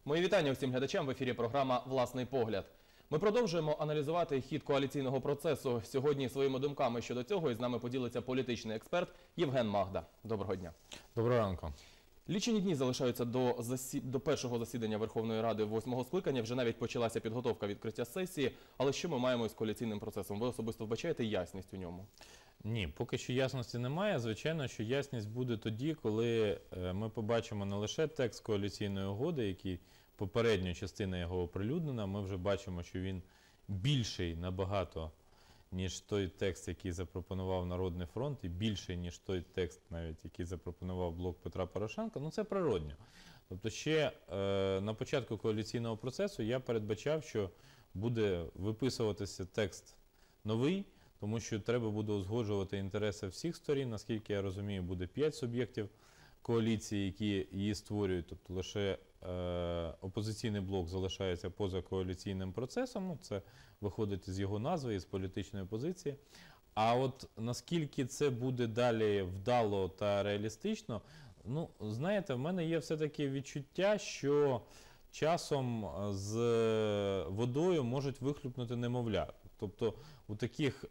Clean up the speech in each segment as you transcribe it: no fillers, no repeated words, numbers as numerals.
Мої вітання всім глядачам. В ефірі програма «Власний погляд». Ми продовжуємо аналізувати хід коаліційного процесу. Сьогодні своїми думками щодо цього із нами поділиться політичний експерт Євген Магда. Доброго дня. Доброго ранку. Лічені дні залишаються до першого засідання Верховної Ради 8-го скликання. Вже навіть почалася підготовка відкриття сесії. Але що ми маємо із коаліційним процесом? Ви особисто вбачаєте ясність у ньому? Ні, поки що ясності немає. Звичайно, що ясність буде тоді, коли ми побачимо не лише текст коаліційної угоди, який попередня частина його оприлюднена. Ми вже бачимо, що він більший набагато, ніж той текст, який запропонував Народний фронт, і більший, ніж той текст, навіть, який запропонував блок Петра Порошенка. Ну, це природньо. Тобто ще на початку коаліційного процесу я передбачав, що буде виписуватися текст новий, тому що треба буде узгоджувати інтереси всіх сторін. Наскільки я розумію, буде 5 суб'єктів коаліції, які її створюють. Тобто лише опозиційний блок залишається поза коаліційним процесом. Ну, це виходить з його назви, із політичної позиції. А от наскільки це буде далі вдало та реалістично, ну, знаєте, в мене є все-таки відчуття, що часом з водою можуть вихлюпнути немовля. Тобто у таких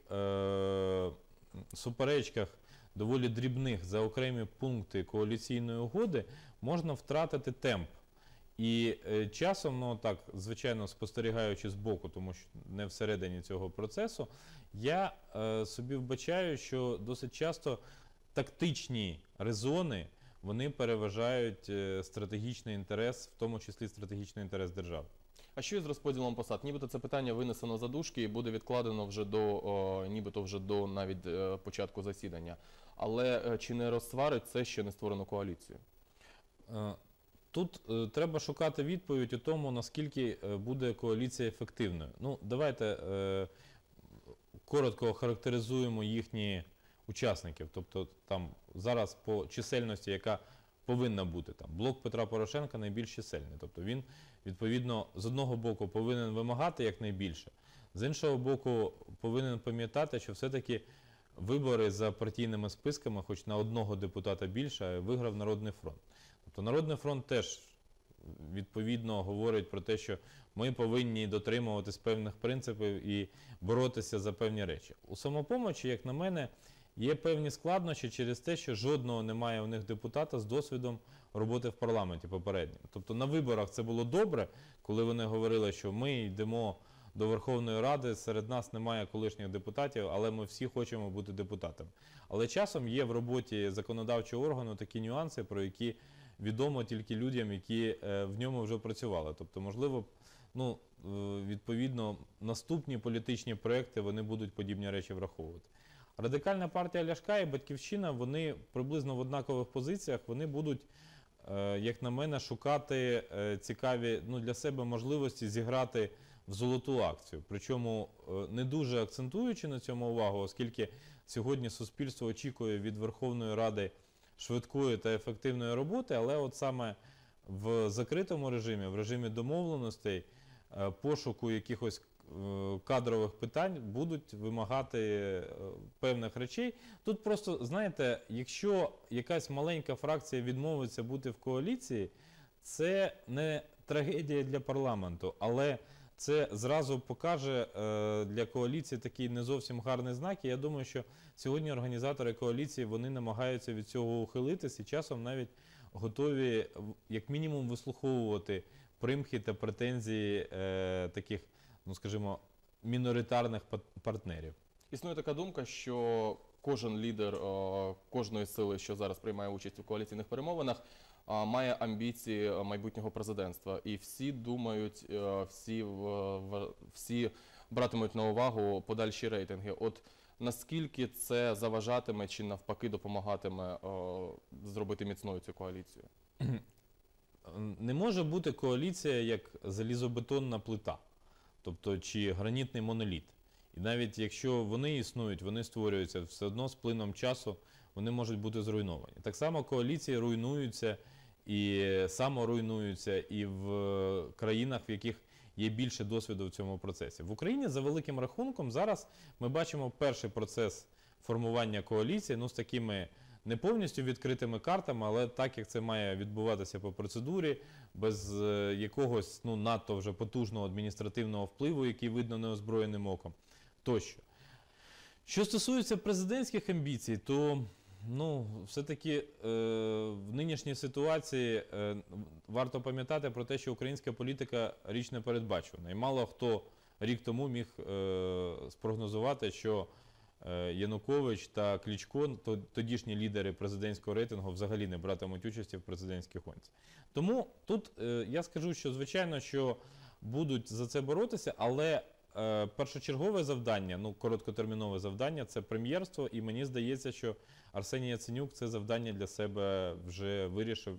суперечках доволі дрібних за окремі пункти коаліційної угоди можна втратити темп. І часом, ну так, звичайно, спостерігаючи збоку, тому що не всередині цього процесу, я собі вбачаю, що досить часто тактичні резони, вони переважають стратегічний інтерес, в тому числі стратегічний інтерес держави. А що із розподілом посад? Нібито це питання винесено за дужки і буде відкладено вже до навіть початку засідання. Але чи не розсварить це ще не створену коаліцію? Тут треба шукати відповідь у тому, наскільки буде коаліція ефективною. Ну, давайте коротко охарактеризуємо їхні учасників. Тобто там зараз по чисельності, яка повинна бути, там блок Петра Порошенка найбільш чисельний. Тобто він, відповідно, з одного боку повинен вимагати якнайбільше, з іншого боку повинен пам'ятати, що все-таки вибори за партійними списками, хоч на одного депутата більше, виграв Народний фронт. Тобто Народний фронт теж, відповідно, говорить про те, що ми повинні дотримуватись певних принципів і боротися за певні речі. У «Самопомочі», як на мене, є певні складнощі через те, що жодного немає у них депутата з досвідом роботи в парламенті попередньо. Тобто на виборах це було добре, коли вони говорили, що ми йдемо до Верховної Ради, серед нас немає колишніх депутатів, але ми всі хочемо бути депутатами. Але часом є в роботі законодавчого органу такі нюанси, про які відомо тільки людям, які в ньому вже працювали. Тобто, можливо, ну, відповідно, наступні політичні проекти, вони будуть подібні речі враховувати. Радикальна партія Ляшка і Батьківщина, вони приблизно в однакових позиціях, вони будуть, як на мене, шукати цікаві, ну, для себе можливості зіграти в золоту акцію. Причому не дуже акцентуючи на цьому увагу, оскільки сьогодні суспільство очікує від Верховної Ради швидкої та ефективної роботи, але от саме в закритому режимі, в режимі домовленостей, пошуку якихось кадрових питань будуть вимагати певних речей. Тут просто, знаєте, якщо якась маленька фракція відмовиться бути в коаліції, це не трагедія для парламенту, але це зразу покаже для коаліції такий не зовсім гарний знак. І я думаю, що сьогодні організатори коаліції, вони намагаються від цього ухилитись і часом навіть готові, як мінімум, вислуховувати примхи та претензії таких, ну скажімо, міноритарних партнерів. Існує така думка, що кожен лідер кожної сили, що зараз приймає участь у коаліційних перемовинах, має амбіції майбутнього президентства. І всі думають, всі братимуть на увагу подальші рейтинги. От наскільки це заважатиме чи навпаки допомагатиме зробити міцною цю коаліцію? Не може бути коаліція як залізобетонна плита, тобто чи гранітний моноліт. І навіть якщо вони існують, вони створюються, все одно з плином часу вони можуть бути зруйновані. Так само коаліції руйнуються і саморуйнуються і в країнах, в яких є більше досвіду в цьому процесі. В Україні, за великим рахунком, зараз ми бачимо перший процес формування коаліції, ну, з такими не повністю відкритими картами, але так, як це має відбуватися по процедурі, без якогось надто вже потужного адміністративного впливу, який видно неозброєним оком, тощо. Що стосується президентських амбіцій, то все-таки в нинішній ситуації варто пам'ятати про те, що українська політика річ непередбачувана. І мало хто рік тому міг спрогнозувати, що Янукович та Кличко, тодішні лідери президентського рейтингу, взагалі не братимуть участі в президентській гонці. Тому тут я скажу, що звичайно, що будуть за це боротися, але першочергове завдання, короткотермінове завдання – це прем'єрство, і мені здається, що Арсеній Яценюк це завдання для себе вже вирішив.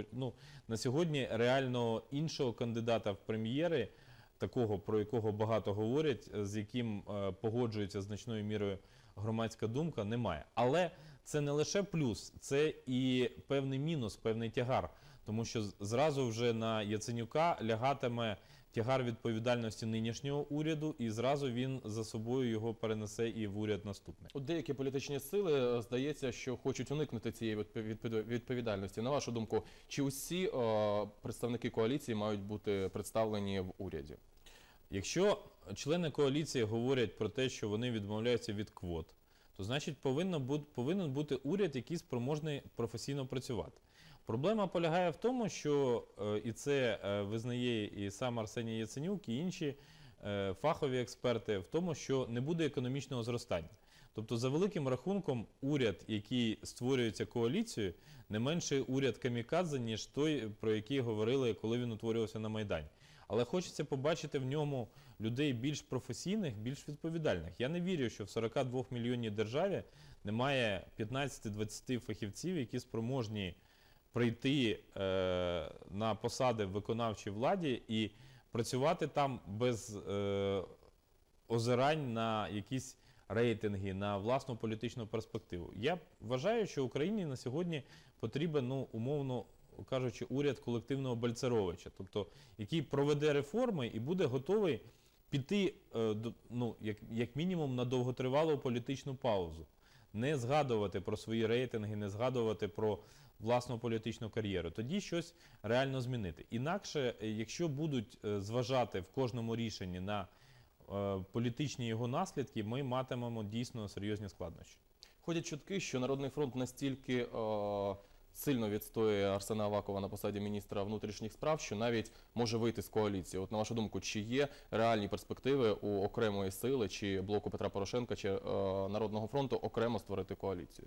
На сьогодні реально іншого кандидата в прем'єри, такого, про якого багато говорять, з яким погоджується значною мірою громадська думка, немає. Але це не лише плюс, це і певний мінус, певний тягар. Тому що зразу вже на Яценюка лягатиме тягар відповідальності нинішнього уряду, і зразу він за собою його перенесе і в уряд наступний. От деякі політичні сили, здається, що хочуть уникнути цієї відповідальності. На вашу думку, чи усі представники коаліції мають бути представлені в уряді? Якщо члени коаліції говорять про те, що вони відмовляються від квот, то значить повинен бути уряд, який спроможний професійно працювати. Проблема полягає в тому, що, і це визнає і сам Арсеній Яценюк, і інші фахові експерти, в тому, що не буде економічного зростання. Тобто, за великим рахунком, уряд, який створюється коаліцією, не менший уряд камікадзе, ніж той, про який говорили, коли він утворювався на Майдані. Але хочеться побачити в ньому людей більш професійних, більш відповідальних. Я не вірю, що в 42-мільйонній державі немає 15-20 фахівців, які спроможні прийти на посади в виконавчій владі і працювати там без озирань на якісь рейтинги, на власну політичну перспективу. Я вважаю, що Україні на сьогодні потрібен, умовно кажучи, уряд колективного Бальцеровича, тобто який проведе реформи і буде готовий піти, як мінімум, на довготривалу політичну паузу. Не згадувати про свої рейтинги, не згадувати про власну політичну кар'єру. Тоді щось реально змінити. Інакше, якщо будуть зважати в кожному рішенні на політичні його наслідки, ми матимемо дійсно серйозні складнощі. Ходять чутки, що Народний фронт настільки сильно відстоює Арсена Авакова на посаді міністра внутрішніх справ, що навіть може вийти з коаліції. От на вашу думку, чи є реальні перспективи у окремої сили, чи блоку Петра Порошенка, чи Народного фронту окремо створити коаліцію?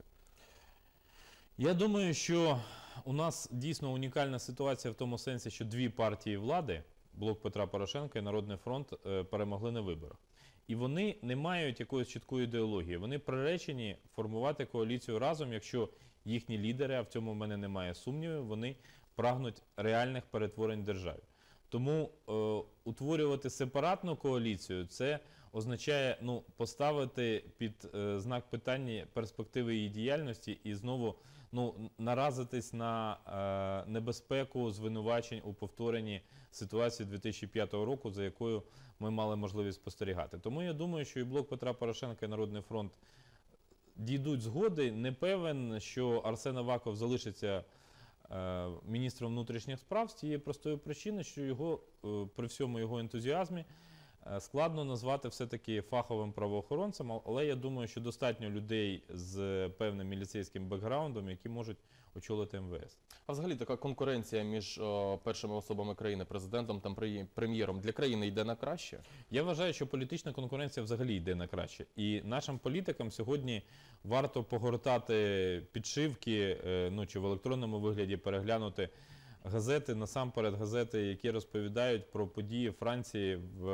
Я думаю, що у нас дійсно унікальна ситуація в тому сенсі, що дві партії влади, блок Петра Порошенка і Народний фронт, перемогли на виборах. І вони не мають якоїсь чіткої ідеології. Вони приречені формувати коаліцію разом, якщо їхні лідери, а в цьому в мене немає сумнівів, вони прагнуть реальних перетворень в державі. Тому утворювати сепаратну коаліцію – це означає поставити під знак питання перспективи її діяльності і знову наразитись на небезпеку звинувачень у повторенні ситуації 2005 року, за якою ми мали можливість спостерігати. Тому я думаю, що і блок Петра Порошенка, і Народний фронт дійдуть згоди. Не певен, що Арсен Аваков залишиться міністром внутрішніх справ з тієї простої причини, що його, при всьому його ентузіазмі, складно назвати все-таки фаховим правоохоронцем, але я думаю, що достатньо людей з певним міліцейським бекграундом, які можуть очолити МВС. А взагалі така конкуренція між першими особами країни, президентом та прем'єром, для країни йде на краще? Я вважаю, що політична конкуренція взагалі йде на краще. І нашим політикам сьогодні варто погортати підшивки, чи в електронному вигляді переглянути газети, насамперед газети, які розповідають про події Франції в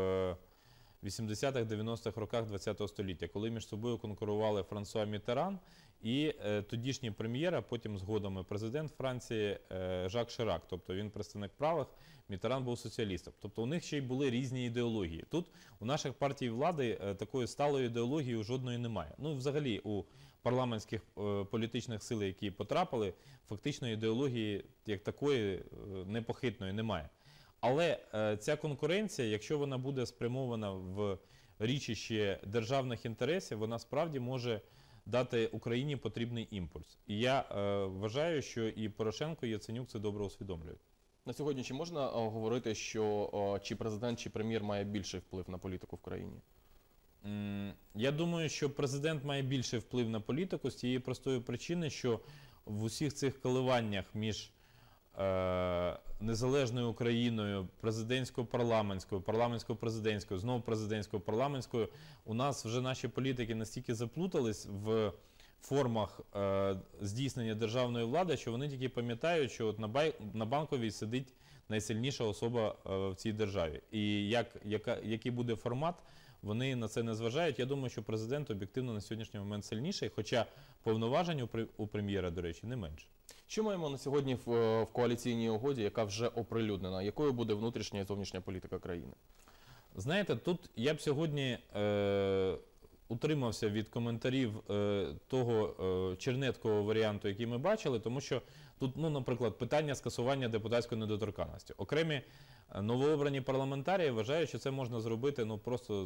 80-х-90-х роках ХХ століття, коли між собою конкурували Франсуа Міттеран і тодішній прем'єр, а потім згодом і президент Франції Жак Ширак. Тобто він представник правих, Міттеран був соціалістом. Тобто у них ще й були різні ідеології. Тут у наших партій влади такої сталої ідеології жодної немає. Взагалі у парламентських політичних сил, які потрапили, фактично ідеології як такої непохитної немає. Але ця конкуренція, якщо вона буде спрямована в річище державних інтересів, вона справді може дати Україні потрібний імпульс. І я вважаю, що і Порошенко, і Яценюк це добре усвідомлюють. На сьогодні чи можна говорити, що чи президент, чи прем'єр має більший вплив на політику в країні? Я думаю, що президент має більший вплив на політику з тієї простої причини, що в усіх цих коливаннях між незалежною Україною, президентсько-парламентською, парламентсько-президентською, знову президентсько-парламентською, у нас вже наші політики настільки заплутались в формах здійснення державної влади, що вони тільки пам'ятають, що от на Банковій сидить найсильніша особа в цій державі. І який буде формат, вони на це не зважають. Я думаю, що президент об'єктивно на сьогоднішній момент сильніший, хоча повноважень у прем'єра, до речі, не менше. Що маємо на сьогодні в коаліційній угоді, яка вже оприлюднена? Якою буде внутрішня і зовнішня політика країни? Знаєте, тут я б сьогодні утримався від коментарів того чернеткового варіанту, який ми бачили, тому що тут, наприклад, питання скасування депутатської недоторканності. Окремі новообрані парламентарії вважають, що це можна зробити просто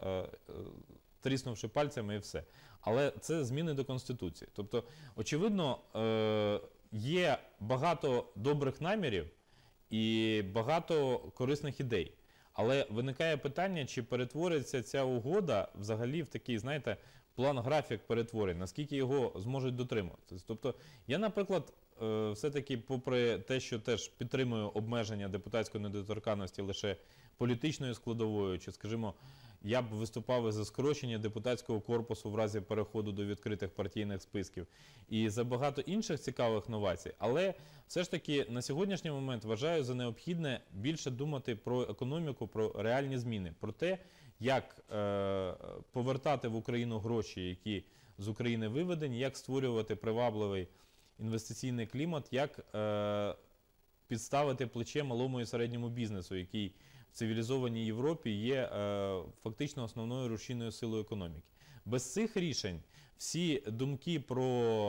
тріснувши пальцями і все. Але це зміни до Конституції. Тобто, очевидно, є багато добрих намірів і багато корисних ідей. Але виникає питання, чи перетвориться ця угода взагалі в такий, знаєте, план-графік перетворень, наскільки його зможуть дотримуватися. Тобто, я, наприклад, все-таки, попри те, що теж підтримую обмеження депутатської недоторканності лише політичною складовою, чи, скажімо, я б виступав за скорочення депутатського корпусу в разі переходу до відкритих партійних списків і за багато інших цікавих новацій. Але все ж таки на сьогоднішній момент вважаю за необхідне більше думати про економіку, про реальні зміни, про те, як повертати в Україну гроші, які з України виведені, як створювати привабливий інвестиційний клімат, як підставити плече малому і середньому бізнесу, який в цивілізованій Європі є фактично основною рушійною силою економіки. Без цих рішень всі думки про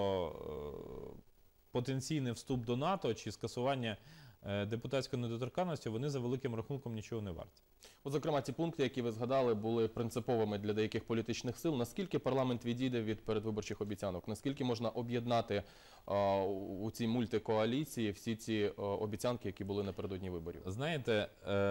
потенційний вступ до НАТО чи скасування депутатської недоторканності, вони за великим рахунком нічого не варті. От, зокрема, ті пункти, які ви згадали, були принциповими для деяких політичних сил. Наскільки парламент відійде від передвиборчих обіцянок? Наскільки можна об'єднати у цій мультикоаліції всі ці обіцянки, які були напередодні виборів? Знаєте,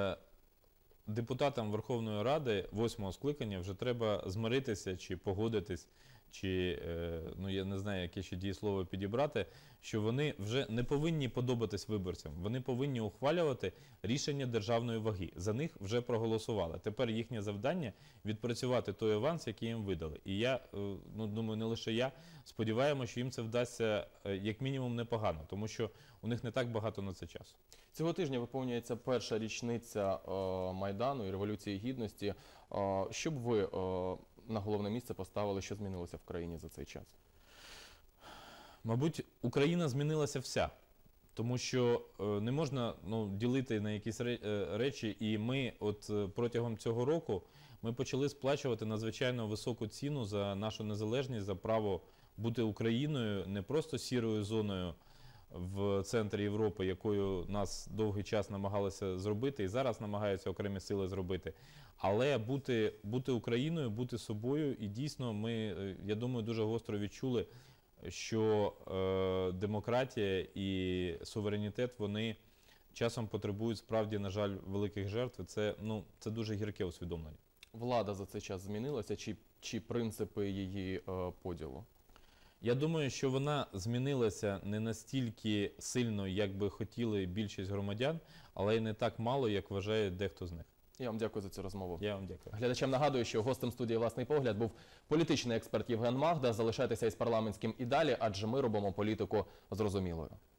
депутатам Верховної Ради 8-го скликання вже треба змиритися чи погодитись, чи, я не знаю, яке ще дієслово підібрати, що вони вже не повинні подобатись виборцям. Вони повинні ухвалювати рішення державної ваги. За них вже проголосували. Тепер їхнє завдання – відпрацювати той аванс, який їм видали. І я, думаю, не лише я, сподіваємося, що їм це вдасться як мінімум непогано, тому що у них не так багато на це часу. Цього тижня виповнюється перша річниця Майдану і Революції Гідності. Що б ви на головне місце поставили, що змінилося в країні за цей час? Мабуть, Україна змінилася вся, тому що не можна ділити на якісь речі, і ми протягом цього року ми почали сплачувати надзвичайно високу ціну за нашу незалежність, за право бути Україною, не просто сірою зоною в центрі Європи, якою нас довгий час намагалися зробити, і зараз намагаються окремі сили зробити, але бути Україною, бути собою, і дійсно ми, я думаю, дуже гостро відчули, що демократія і суверенітет, вони часом потребують справді, на жаль, великих жертв. Це дуже гірке усвідомлення. Влада за цей час змінилася, чи принципи її поділу? Я думаю, що вона змінилася не настільки сильно, як би хотіли більшість громадян, але й не так мало, як вважає дехто з них. Я вам дякую за цю розмову. Я вам дякую. Глядачам нагадую, що гостем студії «Власний погляд» був політичний експерт Євген Магда. Залишайтеся із парламентським і далі, адже ми робимо політику зрозумілою.